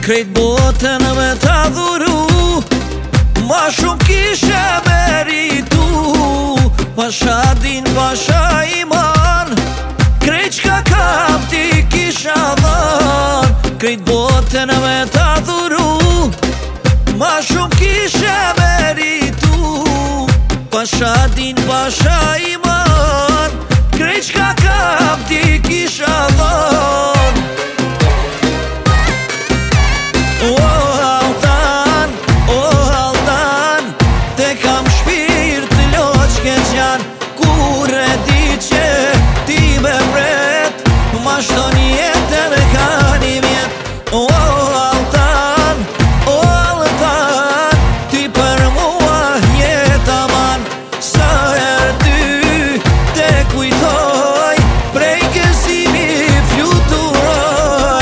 Krejt botën me ta dhuru, ma shumë kishe meritu. Pasha din, pasha iman, krejt qka kam ti kisha dhan. Krejt botën me ta dhuru, ma shumë kishe meritu. Pasha din, pasha iman, krejt qka kam ti kisha dhan. Oh Altan, te kam shpirt të loq keq janë. Kur e di që ti me vret, ma shton jetën ka një mjet. Oh Altan, ti për mua jet aman. Sa herë ty te kujtoj, prej gëzimi fluturoj.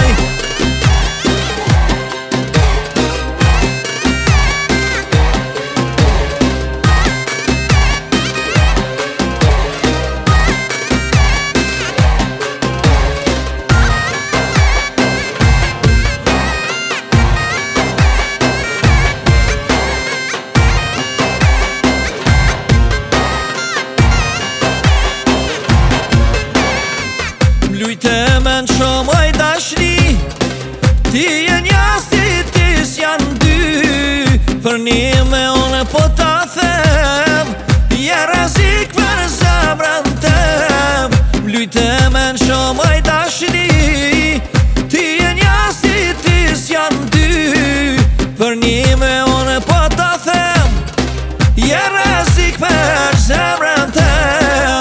Lujte me në shumoj dashni, ti e njasti tis janë dy. Për një me une po ta them, je razik për zemrën tem. Lujte me në shumoj dashni, ti e njasti tis janë dy. Për një me une po ta them, je razik për zemrën tem.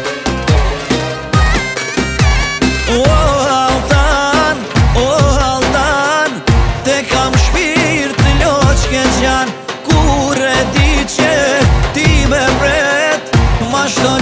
Oh Altan, te kam shpirt të loq keq janë. Kur e di që ti me vret, ma shton